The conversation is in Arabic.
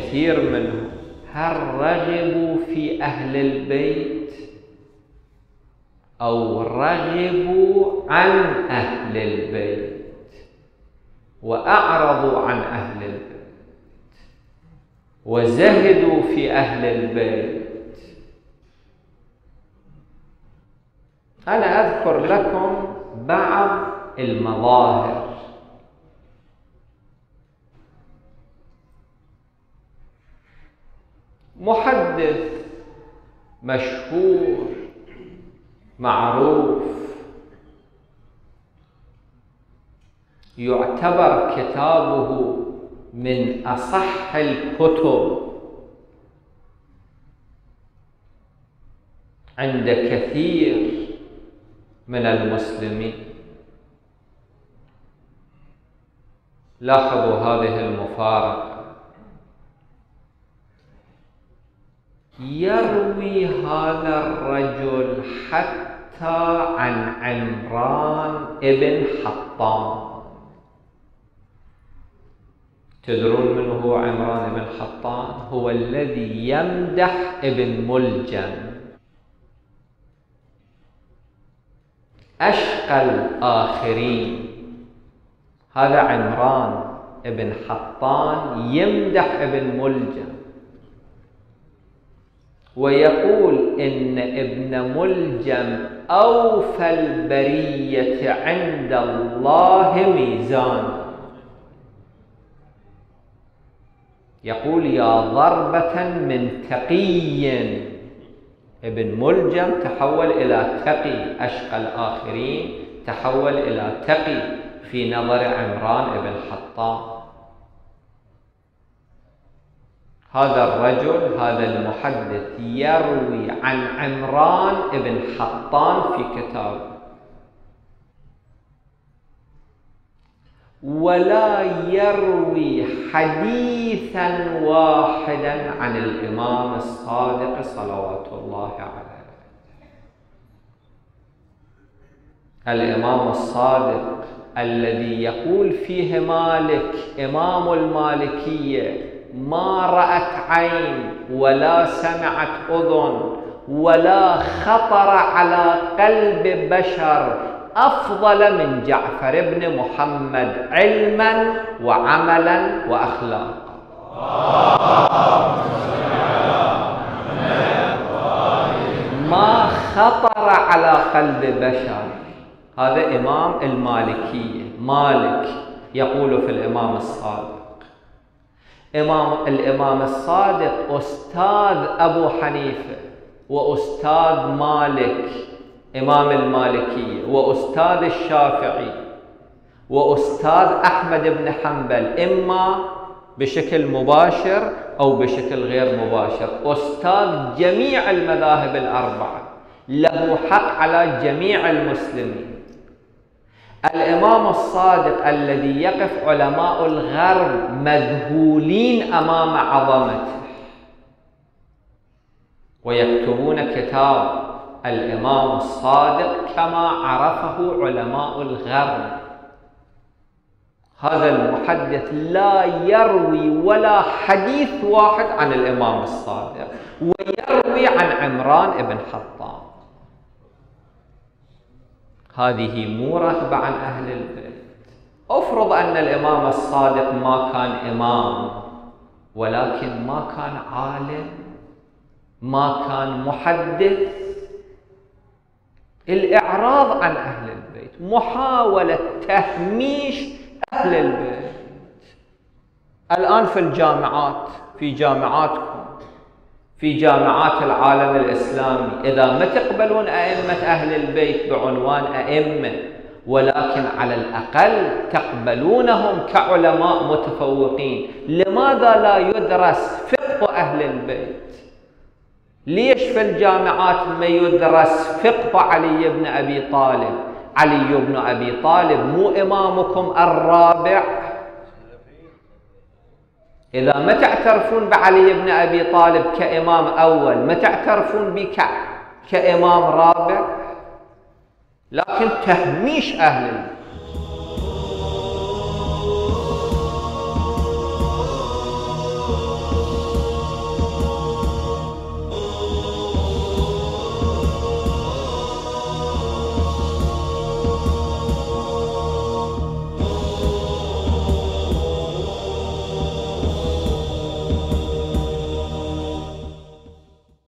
كثير منهم هل رغبوا في أهل البيت أو رغبوا عن أهل البيت وأعرضوا عن أهل البيت وزهدوا في أهل البيت؟ أنا أذكر لكم بعض المظاهر. محدث مشهور معروف يعتبر كتابه من أصح الكتب عند كثير من المسلمين. لاحظوا هذه المفارقة. يروي هذا الرجل حتى عن عمران ابن حطان. تدرون من هو عمران بن حطان؟ هو الذي يمدح ابن ملجم، أشقى الآخرين. هذا عمران بن حطان يمدح ابن ملجم ويقول إن ابن ملجم أوفى البرية عند الله ميزانا. يقول يا ضربة من تقي. ابن ملجم تحول إلى تقي، أشقى الآخرين تحول إلى تقي في نظر عمران بن حطان. هذا الرجل، هذا المحدث، يروي عن عمران بن حطان في كتابه، ولا يروي حديثا واحدا عن الإمام الصادق صلوات الله عليه. الإمام الصادق الذي يقول فيه مالك إمام المالكية ما رأت عين ولا سمعت أذن ولا خطر على قلب بشر أفضل من جعفر بن محمد علما وعملا وأخلاقا. ما خطر على قلب بشر. هذا إمام المالكية، مالك يقول في الإمام الصادق. الإمام الصادق أستاذ أبو حنيفة وأستاذ مالك إمام المالكية وأستاذ الشافعي وأستاذ أحمد بن حنبل، إما بشكل مباشر أو بشكل غير مباشر، أستاذ جميع المذاهب الأربعة، له حق على جميع المسلمين. الإمام الصادق الذي يقف علماء الغرب مذهولين أمام عظمته ويكتبون كتاب الإمام الصادق كما عرفه علماء الغرب. هذا المحدث لا يروي ولا حديث واحد عن الإمام الصادق، ويروي عن عمران بن حطان. هذه مو رغبة عن أهل البيت. أفرض أن الإمام الصادق ما كان إمام، ولكن ما كان عالم، ما كان محدث. الإعراض عن أهل البيت، محاولة تهميش أهل البيت. الآن في الجامعات، في جامعاتكم، في جامعات العالم الإسلامي، إذا ما تقبلون أئمة أهل البيت بعنوان أئمة، ولكن على الأقل تقبلونهم كعلماء متفوقين، لماذا لا يدرس فقه أهل البيت؟ ليش في الجامعات ما يدرس فقه علي بن أبي طالب؟ علي بن أبي طالب مو إمامكم الرابع؟ إذا ما تعترفون بعلي بن أبي طالب كإمام أول، ما تعترفون بك كإمام رابع؟ لكن تهميش أهل البيت.